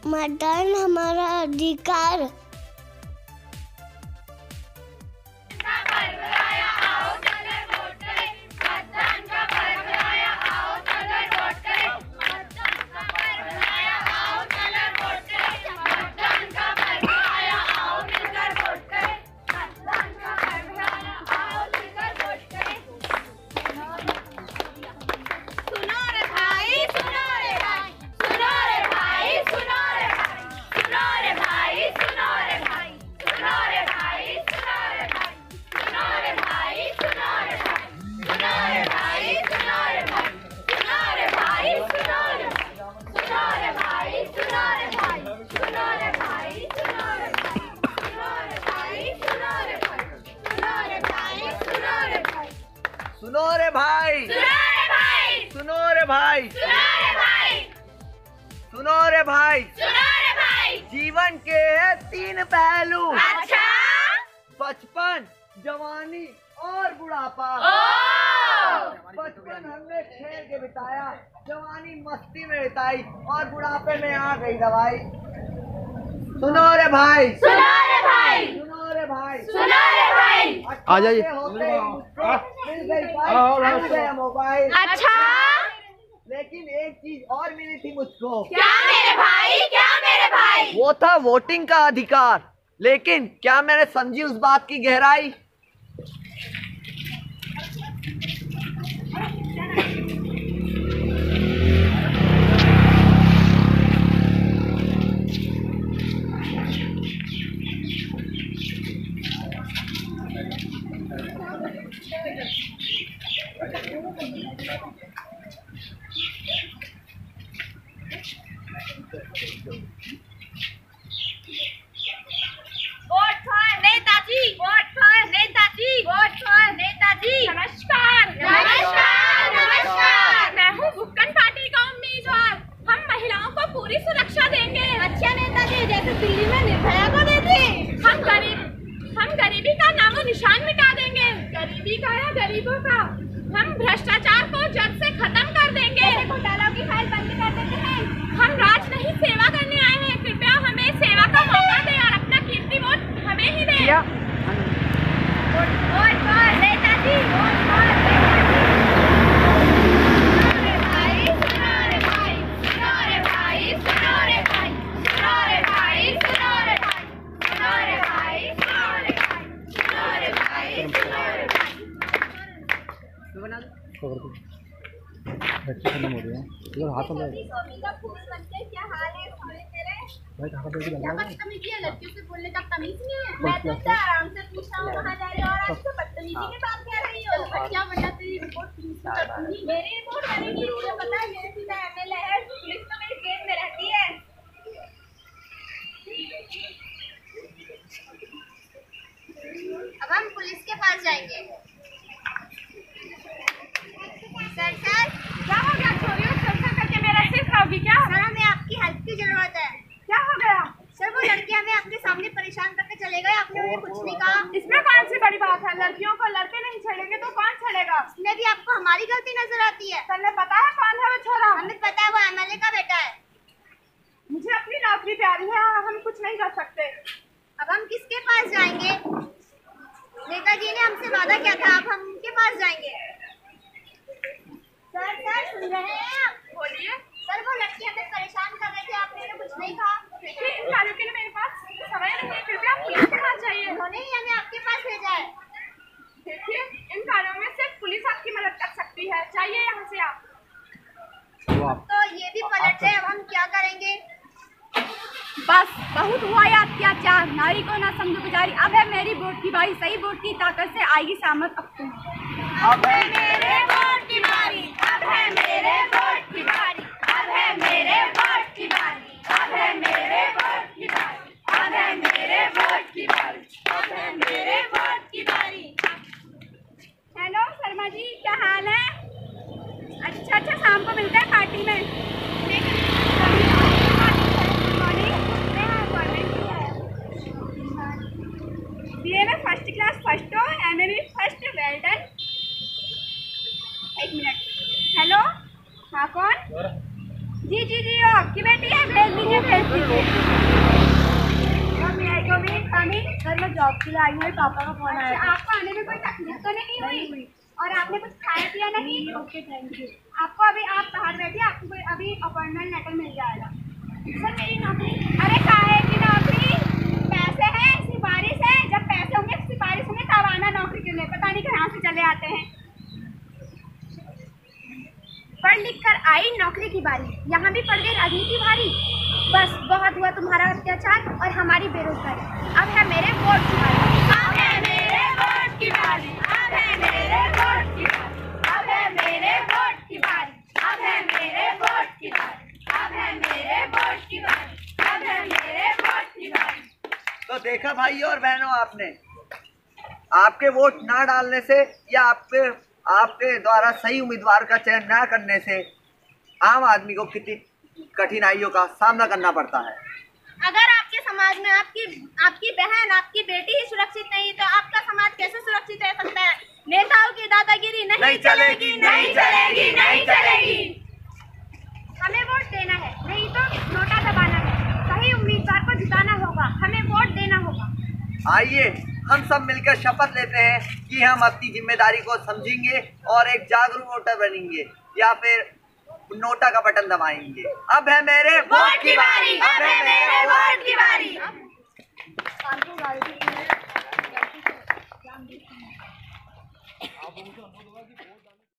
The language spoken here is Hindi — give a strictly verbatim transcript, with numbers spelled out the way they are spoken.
मतदान हमारा अधिकार। सुनो रे भाई, सुनो रे भाई, सुनो रे भाई, जीवन के है तीन पहलू। अच्छा? बचपन, जवानी और बुढ़ापा। बचपन हमने खेल के बिताया, जवानी मस्ती में बिताई और बुढ़ापे में आ गई दवाई। सुनो रे भाई, सुनो रे भाई, सुनो रे भाई, सुनो रे भाई। आ जाइए। मिल गई मोबाइल। अच्छा? लेकिन एक चीज और मिली थी मुझको। क्या मेरे भाई, क्या मेरे भाई? वो था वोटिंग का अधिकार। लेकिन क्या मैंने समझी उस बात की गहराई? Vote for Netaji, vote for Netaji, vote for Netaji. नमस्कार, नमस्कार, नमस्कार। मैं हूँ भुक्कन पार्टी का उम्मीदवार। हम महिलाओं को पूरी सुरक्षा देंगे। अच्छा नेताजी, जैसे दिल्ली में निर्भया को देते। हम गरीब हम गरीबी का नामो निशान मिटा देंगे। गरीबी का या गरीबों का। हम भ्रष्टाचार को जड़ से खत्म कर देंगे। घोटालों की फाइल बंद कर देते हैं। हम राज नहीं सेवा करने आए हैं। कृपया हमें सेवा का मौका दें और अपना कीमती वोट हमें ही दें। Vote for Netaji, vote for Netaji. सुनो रे भाई, सुनो रे भाई, सुनो रे भाई, सुनो रे भाई, सुनो रे भाई, सुनो रे भाई, सुनो रे भाई, सुनो रे भाई, सुनो रे भाई, सुनो रे भाई। हाथ में क्या हाल है तेरे? क्या बदतमीजी है? लड़कियों से बोलने का तमीज नहीं है? मैं तो इतना आराम से पूछ रहा हूँ कहाँ जा रही हो और आप तो बदतमीजी के बात कह रही हो। क्या वजह तेरी रिपोर्ट मेरी रिपोर्ट करेगी? मुझे पता है मेरे सीधा एमएलए है, पुलिस तो मेरी गेट में रहती है। अब हम पुलिस के पास जाएंगे। सर सर क्या हो गया? छोरियों सर सर करके मेरा सिर खाओगी क्या? सर हमें आपकी हेल्प की जरूरत है। क्या हो गया? सर वो लड़की हमें आपके सामने परेशान करके चले गए, आपने उन्हें कुछ नहीं कहा। इसमें कौन सी बड़ी बात है? लड़कियों को लड़के नहीं छेड़ेंगे तो कौन छेड़ेगा? इसमें भी आपको हमारी गलती नजर आती है। सर ने पता है कौन है वो छोरा? हमें पता है, वो एमएलए का बेटा है। मुझे अपनी नौकरी प्यारी है, हम कुछ नहीं कर सकते। अब हम किसके पास जाएंगे? नेताजी ने हमसे वादा किया था, अब हम उनके पास जाएंगे। सर सर सुन रहे हैं आप? बोलिए। सर वो लड़की हमें परेशान कर रहे थे, आपने उन्हें कुछ नहीं कहा। देखिए इन कार्यों के लिए मेरे पास समय नहीं है, कृपया पुलिस के पास जाइए। उन्होंने ही हमें आपके पास भेजा है। देखिए इन कार्यों में सिर्फ पुलिस आपकी मदद कर सकती है, जाइए यहाँ से आप। तो ये भी पलट है, अब हम क्या करेंगे? बस बहुत हुआ ये अत्याचार, नारी को ना समझो बेचारी। अब है मेरी वोट की बारी, सही वोट की ताकत से आएगी सामत अब तुम। अब है मेरे वोट की बारी, अब है मेरे वोट की बारी, अब है मेरे वोट की बारी, अब है मेरे वोट की बारी, अब है मेरे वोट की बारी, अब है मेरे वोट की बारी। हेलो शर्मा जी, क्या हाल है? अच्छा अच्छा, शाम को मिलते हैं पार्टी में। बीए में फर्स्ट क्लास फर्स्ट हो, एमए में फर्स्ट, वेल डन। एक मिनट। हेलो हाँ कौन? आपके लिए आई हूँ, पापा का फोन आया। आपको आने में कोई तकलीफ तो नहीं हुई? और आपने कुछ खाया पिया नहीं? Okay thank you. आपको अभी आप बाहर बैठिए, आपको अभी अपॉइंटमेंट लेटर मिल जाएगा। सर मेरी नौकरी, अरे काहे की नौकरी? पैसे हैं, सिफारिश है, जब पैसे होंगे सिफारिश होंगे तब आना नौकरी के लिए, पता नहीं कहाँ से चले आते हैं। पढ़ लिख कर आई नौकरी की बारी, यहाँ भी पड़ गई राजनीति भारी। बस बहुत हुआ तुम्हारा अत्याचार और हमारी बेरोजगारी, अब है मेरे वोट की बारी, अब है मेरे वोट की बारी, अब है मेरे वोट की बारी, अब है मेरे वोट की बारी, अब है मेरे वोट की बारी, अब है मेरे वोट की बारी, अब है मेरे वोट की बारी। तो देखा भाइयों और बहनों, आपने आपके वोट ना डालने से या आपके आपके द्वारा सही उम्मीदवार का चयन ना करने से आम आदमी को कितनी कठिनाइयों का सामना करना पड़ता है। अगर आपके समाज में आपकी आपकी बहन, आपकी बेटी ही सुरक्षित नहीं तो आपका समाज कैसे सुरक्षित रह सकता है? नेताओं की दादागिरी नहीं, नहीं चलेगी, नहीं चलेगी, नहीं चलेगी। हमें वोट देना है, नहीं तो नोटा दबाना है। सही उम्मीदवार को जिताना होगा, हमें वोट देना होगा। आइए हम सब मिलकर शपथ लेते हैं कि हम अपनी जिम्मेदारी को समझेंगे और एक जागरूक वोटर बनेंगे या फिर नोटा का बटन दबाएंगे। अब है मेरे वोट की बारी, अब है मेरे वोट की बारी।